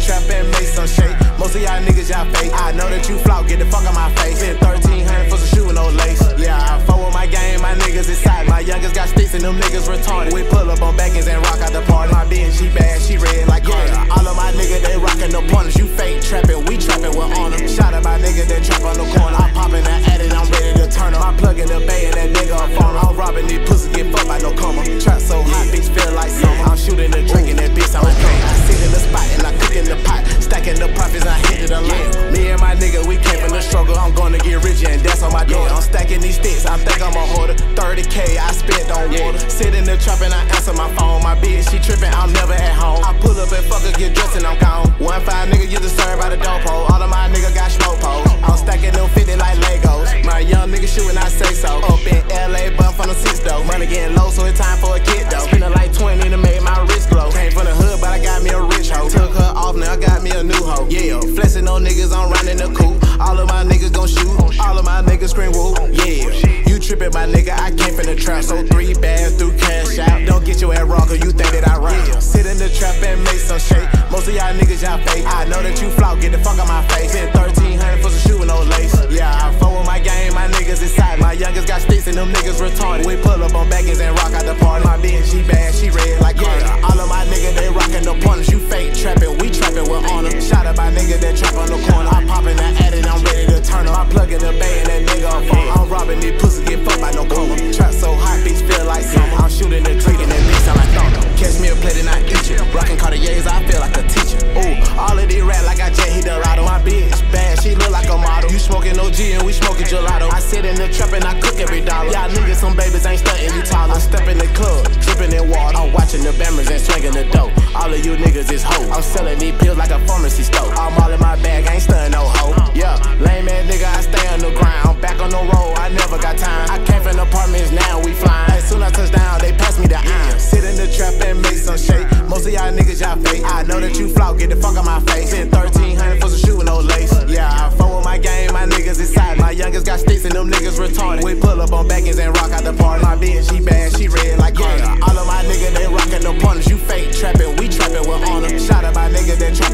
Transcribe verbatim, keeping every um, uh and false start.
trap and make some shake. Most of y'all niggas, y'all fake. I know that you flout, get the fuck out my face. Spent thirteen hundred for some shoe and no lace. Yeah, I fuck with my game, my niggas inside. My youngest got sticks and them niggas retarded. We pull up on backings and rock out the party. My bitch, she bad, she red like yeah. All of my niggas, they rockin' the pointers. You fake trappin', we trappin' with honor. Shout out my nigga that trap on the corner. I'm poppin' that addict, I'm ready to turn up. I'm plugging the bay and that nigga a phone. I'm robbing these pussies, get fucked by no coma. Trap so hot, bitch feel like summer. I'm shooting the drink and that bitch I'm a thing. I sit in the spot and I cook in the pot. Stacking the profits, I hit it a lot. Me and my nigga, we came from the struggle. I'm gonna get rich and that's on my door. I'm stacking these sticks, I think I'm a hoarder. thirty K, I spent on water. Sit in the trap and I answer my phone. My bitch, she trippin', I'm never at home. I pull up and fuck her, get dressed and I'm gone. One five nigga, you served by the dope hole. All of my niggas got smoke poles. I'm stacking them fifty like Legos. My young nigga shootin', I say so. Up in L A, but from the six though. Money getting low, so it's time for a kid though. Spendin' like twenty to make my wrist glow. Came from the hood, but I got me a rich hoe. Took her off, now I got me a new hoe. Yeah, flexin' on niggas, I'm running the coupe. All of my niggas gon' shoot. All of my niggas scream woo. Yeah, you trippin', my nigga, I came from the trap. So three bags through cash out. Don't get your ass wrong, cause you think that I rap. Yeah, sit in the trap and make some shake. Most of y'all niggas, y'all fake. I know that you flout, get the fuck out my face. Spent thirteen hundred for some shoe and no lace. Yeah, I fuck with my game, my niggas inside. My youngest got sticks and them niggas retarded. We pull up on backings and rock out the party. My bitch, she bad, she red like yeah. All of my niggas, they rockin' the pointers. You fake trappin', we trappin' with honor. Shout out my nigga that trap on the corner. I'm poppin' that addict, I'm ready to turn up. I'm plugging the bay and that nigga a phone. I'm robbing these pussies, get fucked by no coma. Trap so hot, bitch feel like summer. I'm shooting the trick and that bitch sound like thunder. Catch me a plate and I eat you. Rockin' Cartiers, I feel like a teacher. Ooh, all of these rap like I just hit the lotto. My bitch bad, she look like a model. You smoking O G and we smoking gelato. I sit in the trap and I cook every dollar. Y'all niggas, some babies ain't stuntin', you taller. I step in the club, drippin' in water. I'm watching the bammers and swinging the dope. All of you niggas is hoes. I'm selling these pills like a pharmacy store. I'm all in my bag, I ain't stuntin' no hoe. Yeah, lame ass nigga, I stay on the ground. Back on the road, I never got time. I came from apartments, now we flying. As soon as I touch down, they pass me the iron. Sit in the trap and make some shake. Most of y'all niggas, y'all fake. I know that you flout, get the fuck out my face. Spent thirteen hundred for some shoe and no lace. Yeah, I fuck with my game, my niggas inside. My youngest got sticks and them niggas retarded. We pull up on backings and rock out the party. My bitch, she bad, she red like yeah. All of my niggas, they rockin' the pointers. You fake trappin', we trappin' with honor. Shout out my nigga that trap